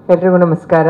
ಎಲ್ರಿಗೂ ನಮಸ್ಕಾರ.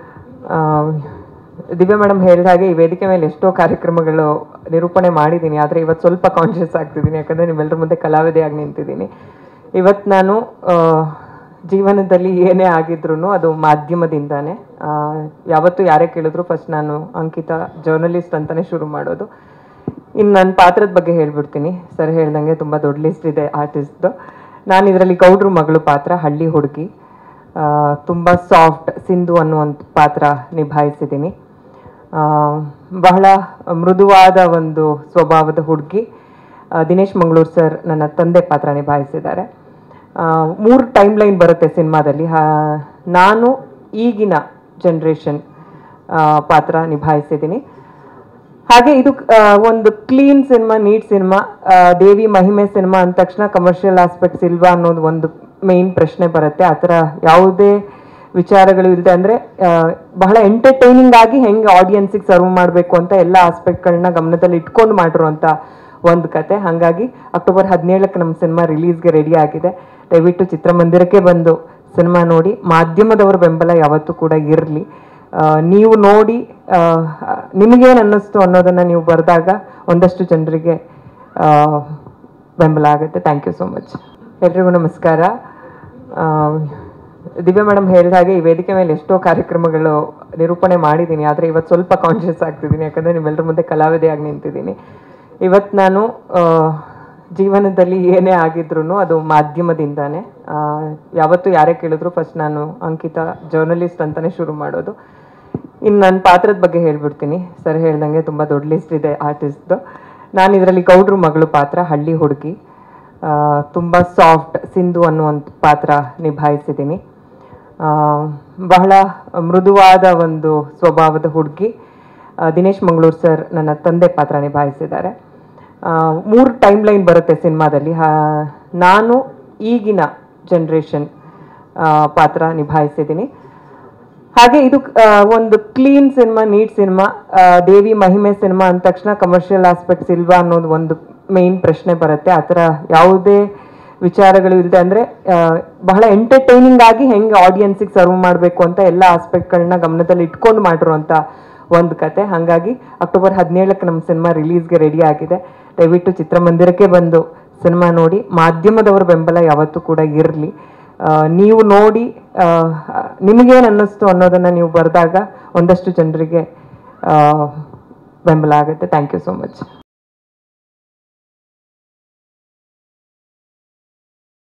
ದಿವ್ಯಾ ಮೇಡಮ್ ಹೇಳಿದ ಹಾಗೆ ಈ ವೇದಿಕೆ ಮೇಲೆ ಎಷ್ಟೋ ಕಾರ್ಯಕ್ರಮಗಳು ನಿರೂಪಣೆ ಮಾಡಿದ್ದೀನಿ, ಆದರೆ ಇವತ್ತು ಸ್ವಲ್ಪ ಕಾನ್ಷಿಯಸ್ ಆಗ್ತಿದ್ದೀನಿ, ಯಾಕಂದರೆ ನಿಮ್ಮೆಲ್ಲರ ಮುಂದೆ ಕಲಾವಿದೆಯಾಗಿ ನಿಂತಿದ್ದೀನಿ. ಇವತ್ತು ನಾನು ಜೀವನದಲ್ಲಿ ಏನೇ ಆಗಿದ್ರೂ ಅದು ಮಾಧ್ಯಮದಿಂದಾನೆ. ಯಾವತ್ತೂ ಯಾರೇ ಕೇಳಿದ್ರು ಫಸ್ಟ್ ನಾನು ಅಂಕಿತಾ ಜರ್ನಲಿಸ್ಟ್ ಅಂತಲೇ ಶುರು ಮಾಡೋದು. ಇನ್ನು ನನ್ನ ಪಾತ್ರದ ಬಗ್ಗೆ ಹೇಳ್ಬಿಡ್ತೀನಿ. ಸರ್ ಹೇಳ್ದಂಗೆ ತುಂಬ ದೊಡ್ಡ ಲಿಸ್ಟ್ ಇದೆ ಆರ್ಟಿಸ್ಟ್ದು. ನಾನು ಇದರಲ್ಲಿ ಗೌಡ್ರ ಮಗಳು ಪಾತ್ರ, ಹಳ್ಳಿ ಹುಡುಗಿ, ತುಂಬ ಸಾಫ್ಟ್ ಸಿಂಧು ಅನ್ನುವಂಥ ಪಾತ್ರ ನಿಭಾಯಿಸಿದ್ದೀನಿ. ಬಹಳ ಮೃದುವಾದ ಒಂದು ಸ್ವಭಾವದ ಹುಡುಗಿ. ದಿನೇಶ್ ಮಂಗಳೂರು ಸರ್ ನನ್ನ ತಂದೆ ಪಾತ್ರ ನಿಭಾಯಿಸಿದ್ದಾರೆ. 3 ಟೈಮ್ ಲೈನ್ ಬರುತ್ತೆ ಸಿನಿಮಾದಲ್ಲಿ. ನಾನು ಈಗಿನ ಜನ್ರೇಷನ್ ಪಾತ್ರ ನಿಭಾಯಿಸಿದ್ದೀನಿ. ಹಾಗೆ ಇದು ಒಂದು clean cinema, neat cinema. Devi Mahime cinema ಅಂದ ತಕ್ಷಣ ಕಮರ್ಷಿಯಲ್ ಆಸ್ಪೆಕ್ಟ್ಸ್ ಇಲ್ವಾ ಅನ್ನೋದು ಒಂದು ಮೇನ್ ಪ್ರಶ್ನೆ ಬರುತ್ತೆ. ಆ ಥರ ಯಾವುದೇ ವಿಚಾರಗಳು ಇಲ್ಲದೆ, ಅಂದರೆ ಬಹಳ ಎಂಟರ್ಟೈನಿಂಗ್ ಆಗಿ ಹೆಂಗೆ ಆಡಿಯನ್ಸಿಗೆ ಸರ್ವ್ ಮಾಡಬೇಕು ಅಂತ ಎಲ್ಲ ಆಸ್ಪೆಕ್ಟ್ಗಳನ್ನ ಗಮನದಲ್ಲಿ ಇಟ್ಕೊಂಡು ಮಾಡಿರುವಂಥ ಒಂದು ಕತೆ. ಹಾಗಾಗಿ ಅಕ್ಟೋಬರ್ 17ಕ್ಕೆ ನಮ್ಮ ಸಿನಿಮಾ ರಿಲೀಸ್ಗೆ ರೆಡಿ ಆಗಿದೆ. ದಯವಿಟ್ಟು ಚಿತ್ರಮಂದಿರಕ್ಕೆ ಬಂದು ಸಿನಿಮಾ ನೋಡಿ. ಮಾಧ್ಯಮದವರ ಬೆಂಬಲ ಯಾವತ್ತೂ ಕೂಡ ಇರಲಿ. ನೀವು ನೋಡಿ ನಿಮಗೇನು ಅನ್ನಿಸ್ತು ಅನ್ನೋದನ್ನು ನೀವು ಬರೆದಾಗ ಒಂದಷ್ಟು ಜನರಿಗೆ ಬೆಂಬಲ ಆಗುತ್ತೆ. Thank you so much. ಎಲ್ರಿಗೂ ನಮಸ್ಕಾರ. ದಿವ್ಯಾ ಮೇಡಮ್ ಹೇಳಿದ ಹಾಗೆ ಈ ವೇದಿಕೆ ಮೇಲೆ ಎಷ್ಟೋ ಕಾರ್ಯಕ್ರಮಗಳು ನಿರೂಪಣೆ ಮಾಡಿದ್ದೀನಿ, ಆದರೆ ಇವತ್ತು ಸ್ವಲ್ಪ ಕಾನ್ಷಿಯಸ್ ಆಗ್ತಿದ್ದೀನಿ, ಯಾಕಂದರೆ ನಿಮ್ಮೆಲ್ಲರ ಮುಂದೆ ಕಲಾವಿದೆಯಾಗಿ ನಿಂತಿದ್ದೀನಿ. ಇವತ್ತು ನಾನು ಜೀವನದಲ್ಲಿ ಏನೇ ಆಗಿದ್ರೂ ಅದು ಮಾಧ್ಯಮದಿಂದಾನೆ. ಯಾವತ್ತೂ ಯಾರೇ ಕೇಳಿದ್ರು ಫಸ್ಟ್ ನಾನು ಅಂಕಿತಾ ಜರ್ನಲಿಸ್ಟ್ ಅಂತಲೇ ಶುರು ಮಾಡೋದು. ಇನ್ನು ನನ್ನ ಪಾತ್ರದ ಬಗ್ಗೆ ಹೇಳ್ಬಿಡ್ತೀನಿ. ಸರ್ ಹೇಳ್ದಂಗೆ ತುಂಬ ದೊಡ್ಡ ಲಿಸ್ಟ್ ಇದೆ ಆರ್ಟಿಸ್ಟ್ದು. ನಾನು ಇದರಲ್ಲಿ ಗೌಡ್ರ ಮಗಳು ಪಾತ್ರ, ಹಳ್ಳಿ ಹುಡುಗಿ, ತುಂಬ ಸಾಫ್ಟ್ ಸಿಂಧು ಅನ್ನುವಂಥ ಪಾತ್ರ ನಿಭಾಯಿಸಿದ್ದೀನಿ. ಬಹಳ ಮೃದುವಾದ ಒಂದು ಸ್ವಭಾವದ ಹುಡುಗಿ. ದಿನೇಶ್ ಮಂಗಳೂರು ಸರ್ ನನ್ನ ತಂದೆ ಪಾತ್ರ ನಿಭಾಯಿಸಿದ್ದಾರೆ. 3 ಟೈಮ್ ಲೈನ್ ಬರುತ್ತೆ ಸಿನಿಮಾದಲ್ಲಿ. ನಾನು ಈಗಿನ ಜನ್ರೇಷನ್ ಪಾತ್ರ ನಿಭಾಯಿಸಿದ್ದೀನಿ. ಹಾಗೆ ಇದು ಒಂದು clean cinema, neat cinema. Devi Mahime cinema ಅಂದ ತಕ್ಷಣ ಕಮರ್ಷಿಯಲ್ ಆಸ್ಪೆಕ್ಟ್ಸ್ ಇಲ್ವಾ ಅನ್ನೋದು ಒಂದು ಮೇನ್ ಪ್ರಶ್ನೆ ಬರುತ್ತೆ. ಆ ಥರ ಯಾವುದೇ ವಿಚಾರಗಳು ಇಲ್ಲದೆ, ಅಂದರೆ ಬಹಳ ಎಂಟರ್ಟೈನಿಂಗ್ ಆಗಿ ಹೆಂಗೆ ಆಡಿಯನ್ಸಿಗೆ ಸರ್ವ್ ಮಾಡಬೇಕು ಅಂತ ಎಲ್ಲ ಆಸ್ಪೆಕ್ಟ್ಗಳನ್ನ ಗಮನದಲ್ಲಿ ಇಟ್ಕೊಂಡು ಮಾಡಿರುವಂಥ ಒಂದು ಕತೆ. ಹಾಗಾಗಿ ಅಕ್ಟೋಬರ್ 17ಕ್ಕೆ ನಮ್ಮ ಸಿನಿಮಾ ರಿಲೀಸ್ಗೆ ರೆಡಿ ಆಗಿದೆ. ದಯವಿಟ್ಟು ಚಿತ್ರಮಂದಿರಕ್ಕೆ ಬಂದು ಸಿನಿಮಾ ನೋಡಿ. ಮಾಧ್ಯಮದವರ ಬೆಂಬಲ ಯಾವತ್ತೂ ಕೂಡ ಇರಲಿ. ನೀವು ನೋಡಿ ನಿಮಗೇನು ಅನ್ನಿಸ್ತು ಅನ್ನೋದನ್ನು ನೀವು ಬರೆದಾಗ ಒಂದಷ್ಟು ಜನರಿಗೆ ಬೆಂಬಲ ಆಗುತ್ತೆ. Thank you so much.